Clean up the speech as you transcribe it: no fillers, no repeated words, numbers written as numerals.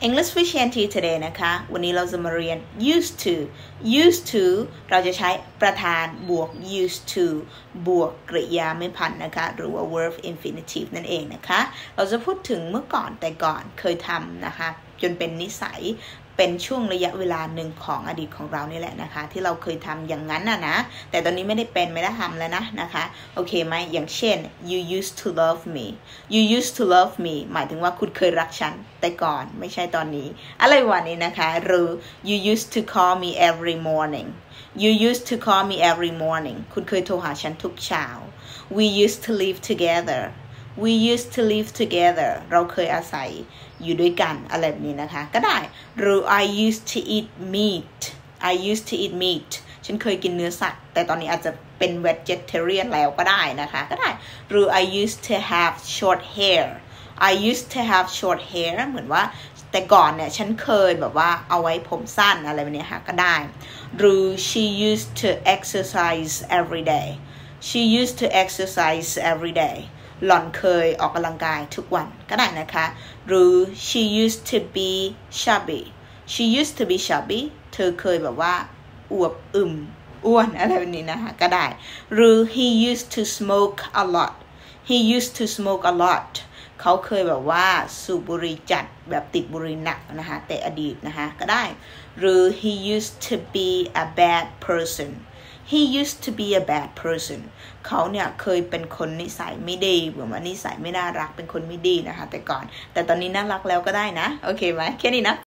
English with Shanti today นะคะวันนี้เราจะมาเรียน used to เราจะใช้ประธานบวก used to บวกกริยาไม่พันนะคะหรือว่า verb infinitive นั่นเองนะคะเราจะพูดถึงเมื่อก่อนแต่ก่อนเคยทำนะคะจนเป็นนิสัยเป็นช่วงระยะเวลาหนึ่งของอดีตของเรานี่แหละนะคะที่เราเคยทำอย่างนั้นนะแต่ตอนนี้ไม่ได้ทำแล้วนะคะโอเคไหมอย่างเช่น you used to love me you used to love me หมายถึงว่าคุณเคยรักฉันแต่ก่อนไม่ใช่ตอนนี้อะไรวะนี้นะคะหรือ you used to call me every morning you used to call me every morning คุณเคยโทรหาฉันทุกเช้า we used to live together we used to live together เราเคยอาศัยอยู่ด้วยกันอะไรแบบนี้นะคะก็ได้หรือ I used to eat meat I used to eat meat ฉันเคยกินเนื้อสัตว์แต่ตอนนี้อาจจะเป็น vegetarian แล้วก็ได้นะคะก็ได้หรือ I used to have short hair I used to have short hair เหมือนว่าแต่ก่อนเนี่ยฉันเคยแบบว่าเอาไว้ผมสั้นอะไรแบบนี้ค่ะก็ได้หรือ she used to exercise every day she used to exercise every dayหล่อนเคยออกกำลังกายทุกวันก็ได้นะคะหรือ she used to be chubby she used to be chubby เธอเคยแบบว่าอวบอ้วนอะไรแบบนี้นะคะก็ได้หรือ he used to smoke a lot he used to smoke a lot เขาเคยแบบว่าสูบบุหรี่จัดแบบติดบุหรี่หนักนะคะแต่อดีตนะคะก็ได้หรือ he used to be a bad person he used to be a bad person เขาเนี่ยเคยเป็นคนนิสัยไม่ดีเหมือนว่านิสัยไม่น่ารักเป็นคนไม่ดีนะคะแต่ก่อนแต่ตอนนี้น่ารักแล้วก็ได้นะโอเคไหมแค่นี้นะ